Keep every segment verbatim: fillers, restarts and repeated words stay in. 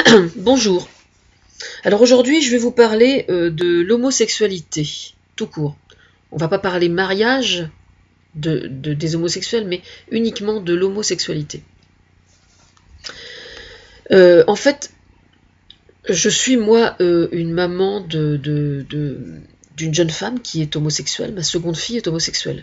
Bonjour. Alors aujourd'hui, je vais vous parler euh, de l'homosexualité, tout court. On va pas parler mariage de, de- des homosexuels, mais uniquement de l'homosexualité. Euh, en fait, je suis moi euh, une maman de, de- de- d'une jeune femme qui est homosexuelle. Ma seconde fille est homosexuelle.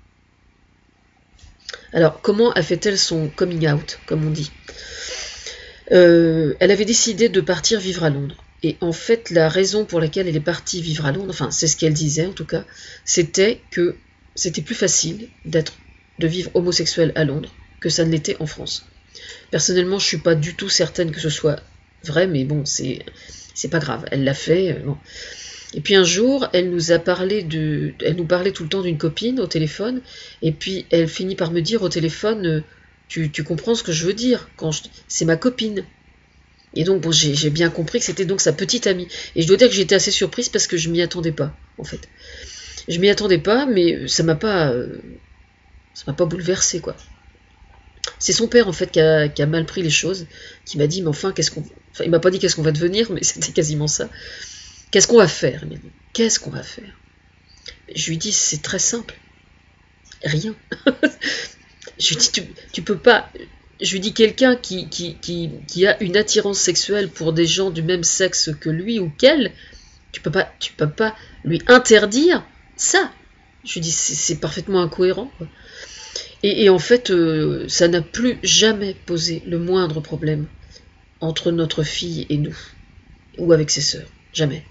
Alors, comment a fait-elle son coming out, comme on dit? Euh, elle avait décidé de partir vivre à Londres. Et en fait, la raison pour laquelle elle est partie vivre à Londres, enfin, c'est ce qu'elle disait en tout cas, c'était que c'était plus facile d'être, de vivre homosexuel à Londres que ça ne l'était en France. Personnellement, je suis pas du tout certaine que ce soit vrai, mais bon, c'est c'est pas grave. Elle l'a fait. euh, Bon. Et puis un jour, elle nous a parlé de, elle nous parlait tout le temps d'une copine au téléphone, et puis elle finit par me dire au téléphone, euh, tu, tu comprends ce que je veux dire quand je, c'est ma copine. Et donc, bon, j'ai j'ai bien compris que c'était donc sa petite amie. Et je dois dire que j'étais assez surprise parce que je m'y attendais pas, en fait. Je m'y attendais pas, mais ça m'a pas, euh, ça m'a pas bouleversé, quoi. C'est son père, en fait, qui a, qui a mal pris les choses, qui m'a dit, mais enfin, qu'est-ce qu'on... Enfin, il m'a pas dit qu'est-ce qu'on va devenir, mais c'était quasiment ça. Qu'est-ce qu'on va faire? Il m'a dit, qu'est-ce qu'on va faire? Je lui dis, c'est très simple. Rien. Je lui dis, tu, tu peux pas... Je lui dis, quelqu'un qui, qui, qui, qui a une attirance sexuelle pour des gens du même sexe que lui ou qu'elle, tu peux pas, tu peux pas lui interdire ça. Je lui dis, c'est parfaitement incohérent. Quoi. Et, et en fait, euh, ça n'a plus jamais posé le moindre problème entre notre fille et nous, ou avec ses sœurs. Jamais.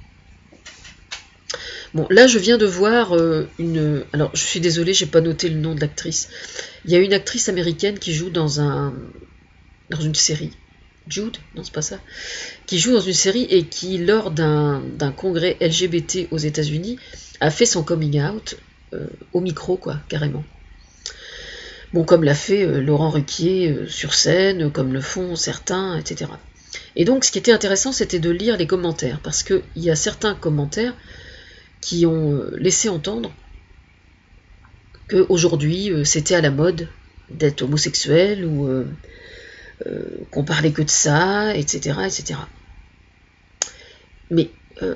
Bon, là, je viens de voir euh, une... Alors, je suis désolée, j'ai pas noté le nom de l'actrice. Il y a une actrice américaine qui joue dans un... dans une série. Jude? Non, c'est pas ça. Qui joue dans une série et qui, lors d'un d'un congrès L G B T aux États-Unis, a fait son coming out euh, au micro, quoi, carrément. Bon, comme l'a fait euh, Laurent Ruquier euh, sur scène, comme le font certains, et cetera. Et donc, ce qui était intéressant, c'était de lire les commentaires, parce qu'il y a certains commentaires qui ont euh, laissé entendre qu'aujourd'hui, euh, c'était à la mode d'être homosexuel, ou euh, euh, qu'on parlait que de ça, et cetera, et cetera. Mais euh,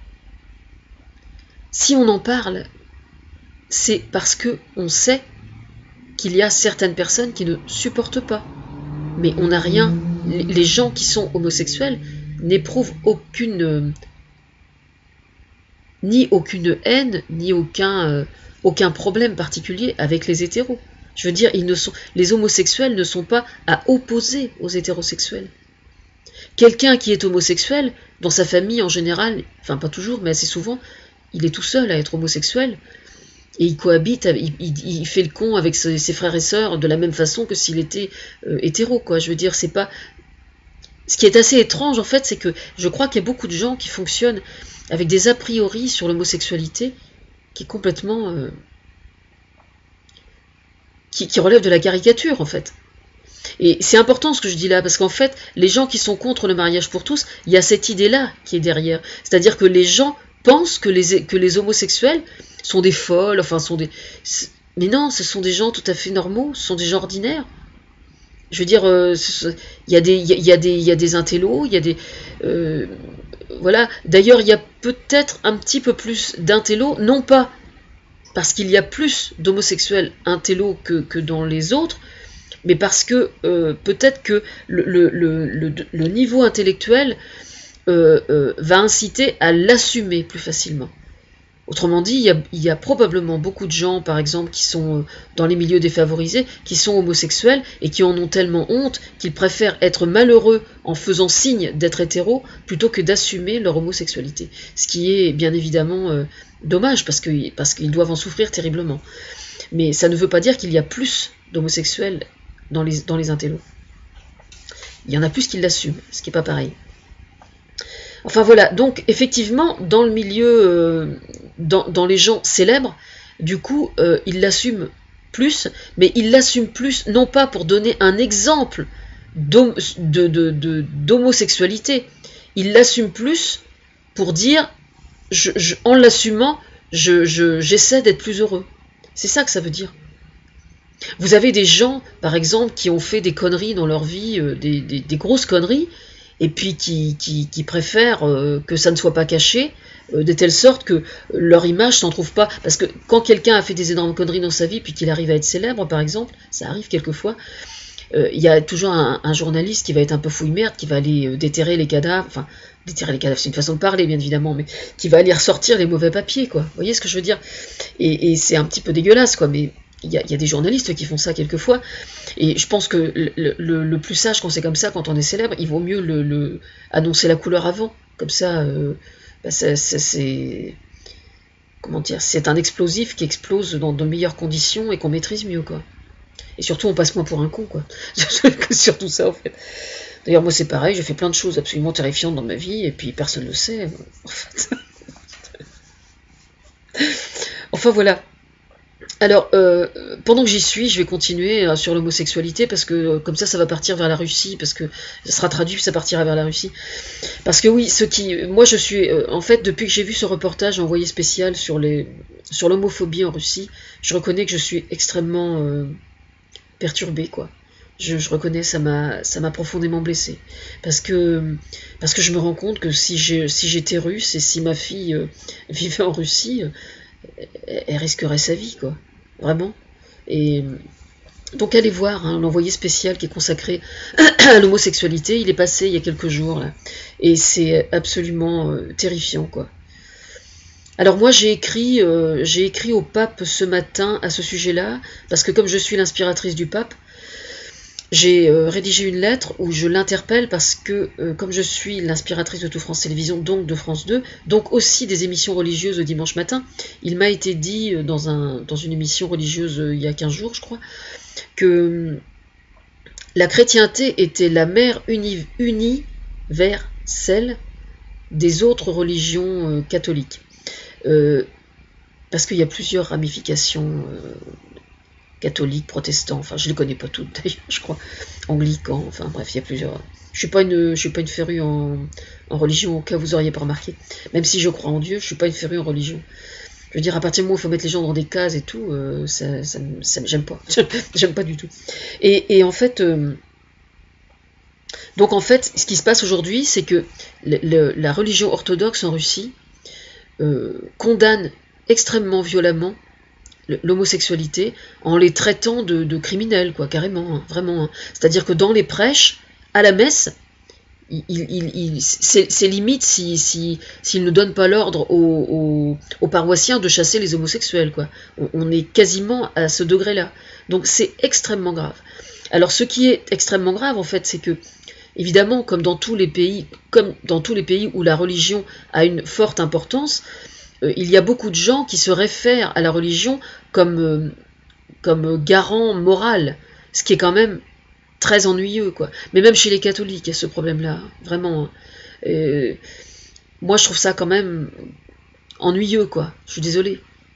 si on en parle, c'est parce que on sait qu'il y a certaines personnes qui ne supportent pas. Mais on n'a rien. Les gens qui sont homosexuels n'éprouvent aucune, euh, ni aucune haine, ni aucun, euh, aucun problème particulier avec les hétéros. Je veux dire, ils ne sont, les homosexuels ne sont pas à opposer aux hétérosexuels. Quelqu'un qui est homosexuel, dans sa famille en général, enfin pas toujours, mais assez souvent, il est tout seul à être homosexuel. Et il cohabite, il, il, il fait le con avec ses, ses frères et sœurs de la même façon que s'il était euh, hétéro, quoi. Je veux dire, c'est pas... Ce qui est assez étrange, en fait, c'est que je crois qu'il y a beaucoup de gens qui fonctionnent avec des a priori sur l'homosexualité qui est complètement... Euh, qui, qui relève de la caricature, en fait. Et c'est important ce que je dis là, parce qu'en fait, les gens qui sont contre le mariage pour tous, il y a cette idée-là qui est derrière. C'est-à-dire que les gens pensent que les, que les homosexuels sont des folles, enfin, sont des... Mais non, ce sont des gens tout à fait normaux, ce sont des gens ordinaires. Je veux dire, euh, il y a des, il y a des, il y a des intellos, il y a des... Euh, voilà. D'ailleurs, il y a peut-être un petit peu plus d'intellos, non pas parce qu'il y a plus d'homosexuels intellos que, que dans les autres, mais parce que euh, peut-être que le, le, le, le, le niveau intellectuel euh, euh, va inciter à l'assumer plus facilement. Autrement dit, il y, a, il y a probablement beaucoup de gens, par exemple, qui sont euh, dans les milieux défavorisés, qui sont homosexuels et qui en ont tellement honte qu'ils préfèrent être malheureux en faisant signe d'être hétéros plutôt que d'assumer leur homosexualité. Ce qui est bien évidemment euh, dommage parce que, parce qu'ils doivent en souffrir terriblement. Mais ça ne veut pas dire qu'il y a plus d'homosexuels dans les, dans les intellos. Il y en a plus qui l'assument, ce qui n'est pas pareil. Enfin voilà, donc effectivement, dans le milieu, euh, dans, dans les gens célèbres, du coup, euh, ils l'assument plus, mais ils l'assument plus, non pas pour donner un exemple d'homosexualité, ils l'assument plus pour dire, je, je, en l'assumant, je, je, j'essaie d'être plus heureux. C'est ça que ça veut dire. Vous avez des gens, par exemple, qui ont fait des conneries dans leur vie, euh, des, des, des grosses conneries, et puis qui, qui, qui préfèrent euh, que ça ne soit pas caché, euh, de telle sorte que leur image s'en trouve pas. Parce que quand quelqu'un a fait des énormes conneries dans sa vie, puis qu'il arrive à être célèbre, par exemple, ça arrive quelquefois, euh, il y a toujours un, un journaliste qui va être un peu fouille-merde, qui va aller euh, déterrer les cadavres, enfin, déterrer les cadavres, c'est une façon de parler, bien évidemment, mais qui va aller ressortir les mauvais papiers, quoi. Vous voyez ce que je veux dire? Et, et c'est un petit peu dégueulasse, quoi, mais il y, a, il y a des journalistes qui font ça quelquefois, et je pense que le, le, le plus sage quand c'est comme ça, quand on est célèbre, il vaut mieux le, le annoncer la couleur avant, comme ça, euh, bah ça, ça, c'est... comment dire, c'est un explosif qui explose dans de meilleures conditions et qu'on maîtrise mieux, quoi. Et surtout, on passe moins pour un con, quoi. C'est surtout ça, en fait. D'ailleurs, moi, c'est pareil, j'ai fait plein de choses absolument terrifiantes dans ma vie, et puis personne ne le sait, en fait. Enfin, voilà. Alors, euh, pendant que j'y suis, je vais continuer euh, sur l'homosexualité, parce que euh, comme ça, ça va partir vers la Russie, parce que ça sera traduit, puis ça partira vers la Russie. Parce que oui, ce qui, moi, je suis, euh, en fait, depuis que j'ai vu ce reportage envoyé spécial sur les, sur l'homophobie en Russie, je reconnais que je suis extrêmement euh, perturbée, quoi. Je, je reconnais, ça m'a, ça m'a profondément blessée, parce que, parce que je me rends compte que si j'ai, si j'étais russe et si ma fille euh, vivait en Russie, euh, elle risquerait sa vie, quoi. Vraiment. Et donc allez voir hein, l'envoyé spécial qui est consacré à l'homosexualité, il est passé il y a quelques jours là, et c'est absolument euh, terrifiant, quoi. Alors moi j'ai écrit, euh, j'ai écrit au pape ce matin à ce sujet-là, parce que comme je suis l'inspiratrice du pape, j'ai euh, rédigé une lettre où je l'interpelle parce que, euh, comme je suis l'inspiratrice de Tout France Télévisions, donc de France deux, donc aussi des émissions religieuses le dimanche matin, il m'a été dit euh, dans, un, dans une émission religieuse euh, il y a quinze jours, je crois, que euh, la chrétienté était la mère uni, universelle des autres religions euh, catholiques. Euh, parce qu'il y a plusieurs ramifications euh, catholiques, protestants, enfin je les connais pas toutes d'ailleurs, je crois, anglicans, enfin bref, il y a plusieurs. Je suis pas une, je suis pas une férue en, en religion, au cas où vous auriez pas remarqué. Même si je crois en Dieu, je suis pas une férue en religion. Je veux dire, à partir du moment où il faut mettre les gens dans des cases et tout, euh, ça, ça, ça j'aime pas, j'aime pas du tout. Et, et en fait, euh, donc en fait, ce qui se passe aujourd'hui, c'est que le, le, la religion orthodoxe en Russie euh, condamne extrêmement violemment l'homosexualité en les traitant de, de criminels, quoi, carrément, hein, vraiment. Hein. C'est-à-dire que dans les prêches, à la messe, il, il, il, c'est limite s'ils si, si, ne donnent pas l'ordre aux, aux, aux paroissiens de chasser les homosexuels, quoi. On, on est quasiment à ce degré-là. Donc c'est extrêmement grave. Alors ce qui est extrêmement grave, en fait, c'est que, évidemment, comme dans tous les pays, comme dans tous les pays où la religion a une forte importance, il y a beaucoup de gens qui se réfèrent à la religion comme, euh, comme garant moral, ce qui est quand même très ennuyeux, quoi. Mais même chez les catholiques, il y a ce problème-là, vraiment. Euh, moi, je trouve ça quand même ennuyeux, quoi. Je suis désolée.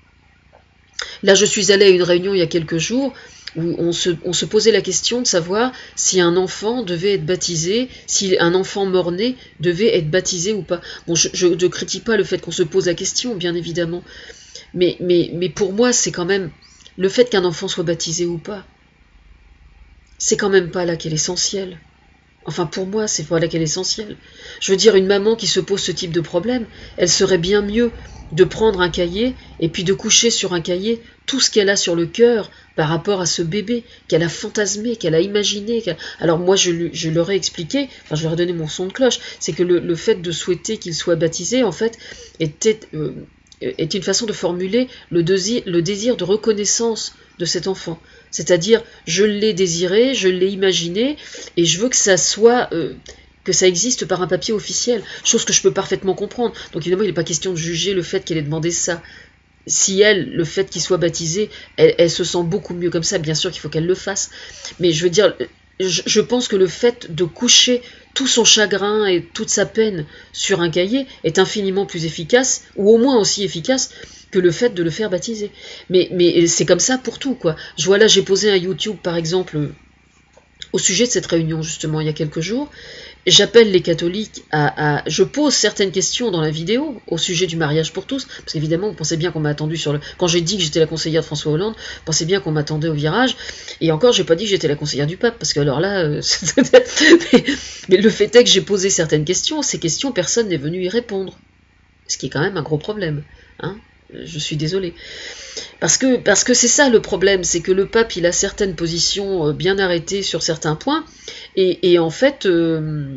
Là, je suis allée à une réunion il y a quelques jours où on se, on se posait la question de savoir si un enfant devait être baptisé, si un enfant mort-né devait être baptisé ou pas. Bon, je ne critique pas le fait qu'on se pose la question, bien évidemment, mais, mais, mais pour moi, c'est quand même le fait qu'un enfant soit baptisé ou pas, c'est quand même pas là qu'est l'essentiel. Enfin, pour moi, c'est pas là qu'est l'essentiel. Je veux dire, une maman qui se pose ce type de problème, elle serait bien mieux de prendre un cahier et puis de coucher sur un cahier tout ce qu'elle a sur le cœur par rapport à ce bébé qu'elle a fantasmé, qu'elle a imaginé. Qu Alors moi, je, je leur ai expliqué, enfin je leur ai donné mon son de cloche, c'est que le, le fait de souhaiter qu'il soit baptisé, en fait, était, euh, est une façon de formuler le désir, le désir de reconnaissance de cet enfant. C'est-à-dire, je l'ai désiré, je l'ai imaginé, et je veux que ça soit... Euh, que ça existe par un papier officiel, chose que je peux parfaitement comprendre. Donc évidemment, il n'est pas question de juger le fait qu'elle ait demandé ça. Si elle, le fait qu'il soit baptisé, elle, elle se sent beaucoup mieux comme ça, bien sûr qu'il faut qu'elle le fasse. Mais je veux dire, je, je pense que le fait de coucher tout son chagrin et toute sa peine sur un cahier est infiniment plus efficace, ou au moins aussi efficace, que le fait de le faire baptiser. Mais, mais c'est comme ça pour tout, quoi. Je vois là, j'ai posé un YouTube, par exemple... au sujet de cette réunion, justement, il y a quelques jours, j'appelle les catholiques à, à... Je pose certaines questions dans la vidéo au sujet du mariage pour tous, parce qu'évidemment, vous pensez bien qu'on m'a attendu sur le... Quand j'ai dit que j'étais la conseillère de François Hollande, vous pensez bien qu'on m'attendait au virage, et encore, j'ai pas dit que j'étais la conseillère du pape, parce que alors là... Euh, mais, mais le fait est que j'ai posé certaines questions, ces questions, personne n'est venu y répondre. Ce qui est quand même un gros problème, hein. Je suis désolée. Parce que parce que c'est ça le problème, c'est que le pape, il a certaines positions bien arrêtées sur certains points, et, et en fait, euh,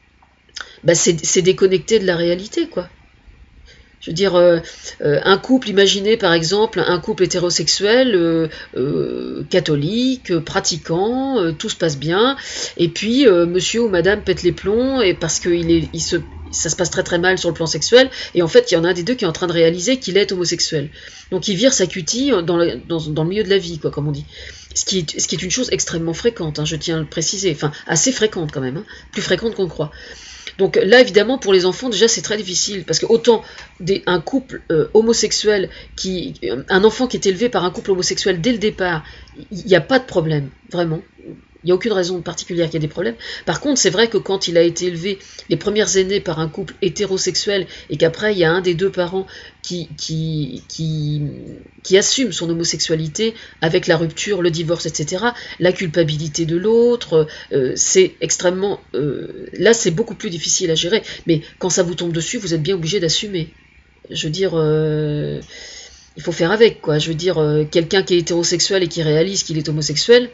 bah c'est déconnecté de la réalité, quoi. Je veux dire, euh, euh, un couple, imaginez par exemple, un couple hétérosexuel, euh, euh, catholique, euh, pratiquant, euh, tout se passe bien, et puis euh, monsieur ou madame pète les plombs, et parce que il est, il se, ça se passe très très mal sur le plan sexuel, et en fait il y en a un des deux qui est en train de réaliser qu'il est homosexuel. Donc il vire sa cutie dans le, dans, dans le milieu de la vie, quoi, comme on dit. Ce qui est, ce qui est une chose extrêmement fréquente, hein, je tiens à le préciser, enfin assez fréquente quand même, hein, plus fréquente qu'on croit. Donc là, évidemment, pour les enfants, déjà, c'est très difficile, parce que autant des, un couple euh, homosexuel, qui, un enfant qui est élevé par un couple homosexuel dès le départ, il n'y a pas de problème, vraiment. Il n'y a aucune raison particulière qu'il y ait des problèmes. Par contre, c'est vrai que quand il a été élevé les premières années par un couple hétérosexuel, et qu'après, il y a un des deux parents qui, qui, qui, qui assume son homosexualité avec la rupture, le divorce, et cetera, la culpabilité de l'autre, euh, c'est extrêmement... Euh, là, c'est beaucoup plus difficile à gérer. Mais quand ça vous tombe dessus, vous êtes bien obligé d'assumer. Je veux dire... Euh, il faut faire avec, quoi. Je veux dire, euh, quelqu'un qui est hétérosexuel et qui réalise qu'il est homosexuel,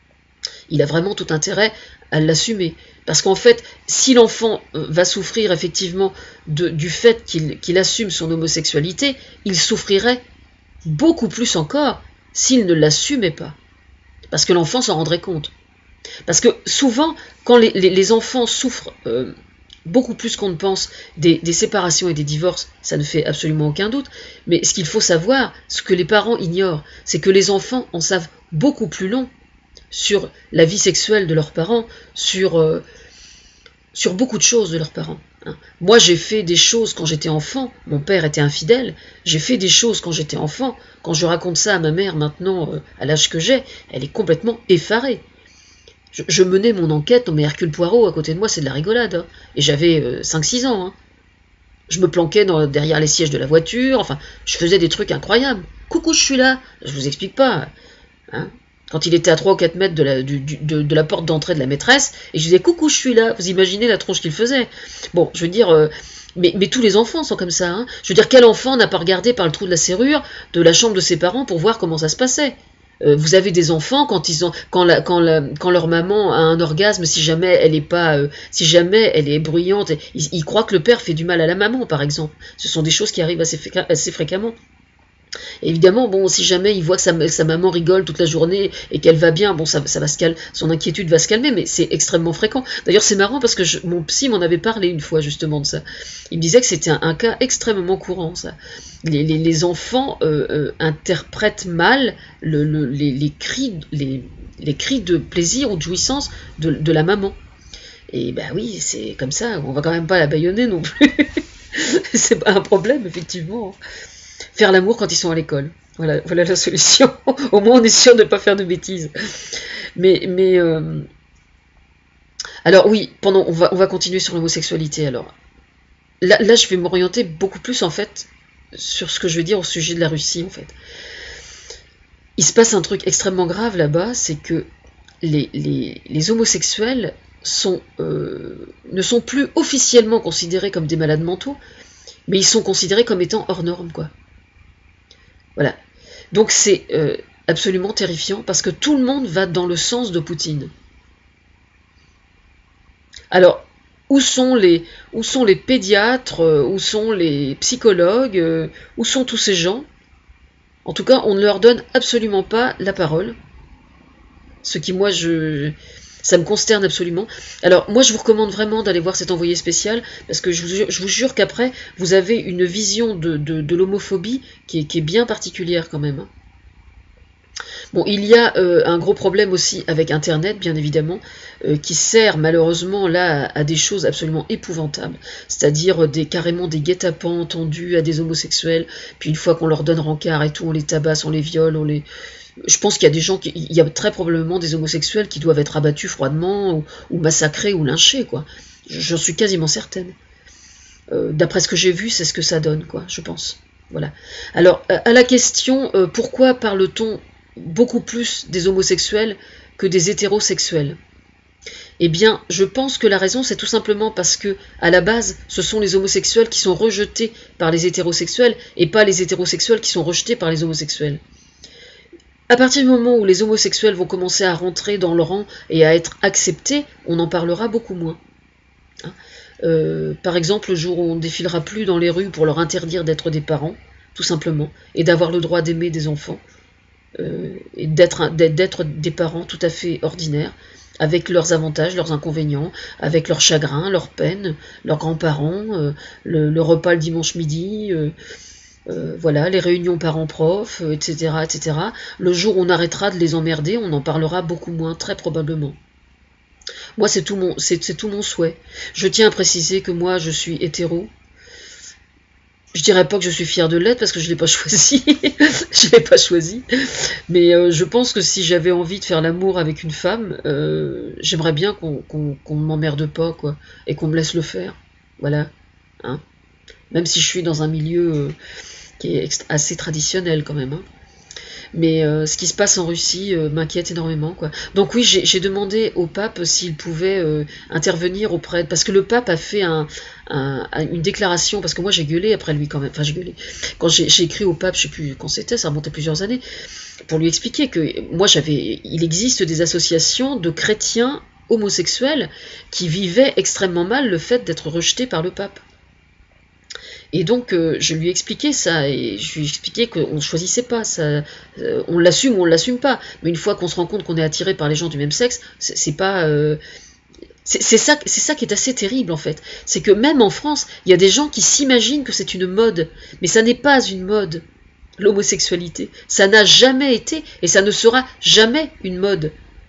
il a vraiment tout intérêt à l'assumer. Parce qu'en fait, si l'enfant va souffrir effectivement de, du fait qu'il qu'il assume son homosexualité, il souffrirait beaucoup plus encore s'il ne l'assumait pas. Parce que l'enfant s'en rendrait compte. Parce que souvent, quand les, les, les enfants souffrent euh, beaucoup plus qu'on ne pense des, des séparations et des divorces, ça ne fait absolument aucun doute, mais ce qu'il faut savoir, ce que les parents ignorent, c'est que les enfants en savent beaucoup plus long sur la vie sexuelle de leurs parents, sur, euh, sur beaucoup de choses de leurs parents. Hein. Moi, j'ai fait des choses quand j'étais enfant, mon père était infidèle, j'ai fait des choses quand j'étais enfant, quand je raconte ça à ma mère maintenant, euh, à l'âge que j'ai, elle est complètement effarée. Je, je menais mon enquête, mais Hercule Poirot, à côté de moi, c'est de la rigolade, hein. Et j'avais euh, cinq six ans. Hein. Je me planquais dans, derrière les sièges de la voiture, enfin, je faisais des trucs incroyables. Coucou, je suis là, je vous explique pas. Hein. Quand il était à trois ou quatre mètres de la, du, du, de, de la porte d'entrée de la maîtresse, et je disais « Coucou, je suis là !» Vous imaginez la tronche qu'il faisait. Bon, je veux dire, euh, mais, mais tous les enfants sont comme ça. Hein. Je veux dire, quel enfant n'a pas regardé par le trou de la serrure de la chambre de ses parents pour voir comment ça se passait? euh, Vous avez des enfants, quand, ils ont, quand, la, quand, la, quand leur maman a un orgasme, si jamais elle est pas, euh, si jamais elle est bruyante, ils, ils croient que le père fait du mal à la maman, par exemple. Ce sont des choses qui arrivent assez, assez fréquemment. Et évidemment, bon, si jamais il voit que sa, sa maman rigole toute la journée et qu'elle va bien, bon, ça, ça va se calmer, son inquiétude va se calmer, mais c'est extrêmement fréquent. D'ailleurs, c'est marrant parce que je, mon psy m'en avait parlé une fois justement de ça. Il me disait que c'était un, un cas extrêmement courant, ça. Les, les, les enfants euh, euh, interprètent mal le, le, les, les, cris, les, les cris de plaisir ou de jouissance de, de la maman. Et ben oui, c'est comme ça, on va quand même pas la bâillonner non plus. C'est pas un problème, effectivement. Faire l'amour quand ils sont à l'école. Voilà, voilà la solution. Au moins, on est sûr de ne pas faire de bêtises. Mais, mais euh... alors oui, pendant, on va, on va continuer sur l'homosexualité. Alors là, là, je vais m'orienter beaucoup plus en fait sur ce que je vais dire au sujet de la Russie en fait. Il se passe un truc extrêmement grave là-bas, c'est que les, les, les homosexuels sont, euh, ne sont plus officiellement considérés comme des malades mentaux, mais ils sont considérés comme étant hors normes, quoi. Voilà. Donc c'est euh, absolument terrifiant parce que tout le monde va dans le sens de Poutine. Alors, où sont les, où sont les pédiatres, euh, où sont les psychologues, euh, où sont tous ces gens? En tout cas, on ne leur donne absolument pas la parole. Ce qui, moi, je... ça me consterne absolument. Alors, moi, je vous recommande vraiment d'aller voir cet envoyé spécial, parce que je vous jure, je vous jure qu'après, vous avez une vision de, de, de l'homophobie qui est, qui est bien particulière quand même. Bon, il y a euh, un gros problème aussi avec Internet, bien évidemment, euh, qui sert malheureusement là à, à des choses absolument épouvantables, c'est-à-dire des, carrément des guet-apens tendus à des homosexuels, puis une fois qu'on leur donne rencard et tout, on les tabasse, on les viole, on les... Je pense qu'il y a des gens, qui, il y a très probablement des homosexuels qui doivent être abattus froidement, ou, ou massacrés, ou lynchés, quoi. J'en suis quasiment certaine. Euh, D'après ce que j'ai vu, c'est ce que ça donne, quoi, je pense. Voilà. Alors, à la question, euh, pourquoi parle-t-on beaucoup plus des homosexuels que des hétérosexuels? Eh bien, je pense que la raison, c'est tout simplement parce que, à la base, ce sont les homosexuels qui sont rejetés par les hétérosexuels, et pas les hétérosexuels qui sont rejetés par les homosexuels. À partir du moment où les homosexuels vont commencer à rentrer dans le rang et à être acceptés, on en parlera beaucoup moins. Hein euh, par exemple, le jour où on ne défilera plus dans les rues pour leur interdire d'être des parents, tout simplement, et d'avoir le droit d'aimer des enfants, euh, et d'être des parents tout à fait ordinaires, avec leurs avantages, leurs inconvénients, avec leurs chagrins, leurs peines, leurs grands-parents, euh, le, le repas le dimanche midi, euh, euh, voilà, les réunions parents-prof, euh, et cetera, et cetera. Le jour où on arrêtera de les emmerder, on en parlera beaucoup moins, très probablement. Moi, c'est tout mon, c'est, c'est tout mon souhait. Je tiens à préciser que moi, je suis hétéro. Je dirais pas que je suis fière de l'être parce que je l'ai pas choisi, je l'ai pas choisi. Mais euh, je pense que si j'avais envie de faire l'amour avec une femme, euh, j'aimerais bien qu'on qu'on, qu'on ne m'emmerde pas, quoi, et qu'on me laisse le faire. Voilà, hein. Même si je suis dans un milieu euh, qui est assez traditionnel quand même, hein. Mais euh, ce qui se passe en Russie euh, m'inquiète énormément, quoi. Donc oui, j'ai demandé au pape s'il pouvait euh, intervenir auprès... Parce que le pape a fait un, un, une déclaration, parce que moi j'ai gueulé après lui quand même, enfin j'ai gueulé. Quand j'ai écrit au pape, je sais plus quand c'était, ça remontait plusieurs années, pour lui expliquer que moi j'avais... Il existe des associations de chrétiens homosexuels qui vivaient extrêmement mal le fait d'être rejetés par le pape. Et donc, euh, je lui ai expliqué ça, et je lui ai expliqué qu'on ne choisissait pas, ça, euh, on l'assume ou on ne l'assume pas. Mais une fois qu'on se rend compte qu'on est attiré par les gens du même sexe, c'est pas... Euh, c'est ça, c'est ça qui est assez terrible, en fait. C'est que même en France, il y a des gens qui s'imaginent que c'est une mode, mais ça n'est pas une mode, l'homosexualité. Ça n'a jamais été, et ça ne sera jamais une mode.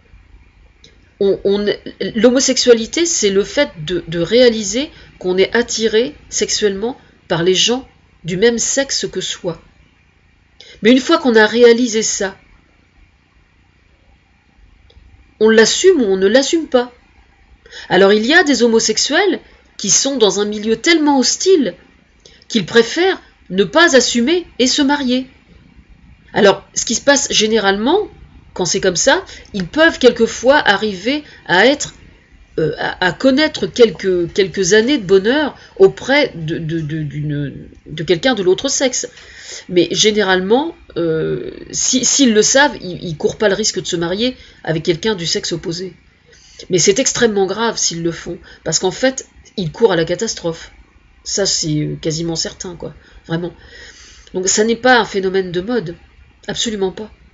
On, on, l'homosexualité, c'est le fait de, de réaliser qu'on est attiré sexuellement par les gens du même sexe que soi. Mais une fois qu'on a réalisé ça, on l'assume ou on ne l'assume pas. Alors il y a des homosexuels qui sont dans un milieu tellement hostile qu'ils préfèrent ne pas assumer et se marier. Alors, ce qui se passe généralement, quand c'est comme ça, ils peuvent quelquefois arriver à être Euh, à, à connaître quelques, quelques années de bonheur auprès de, de, de, de quelqu'un de l'autre sexe. Mais généralement, euh, si, s'ils le savent, ils ne courent pas le risque de se marier avec quelqu'un du sexe opposé. Mais c'est extrêmement grave s'ils le font, parce qu'en fait, ils courent à la catastrophe. Ça, c'est quasiment certain, quoi. Vraiment. Donc ça n'est pas un phénomène de mode. Absolument pas.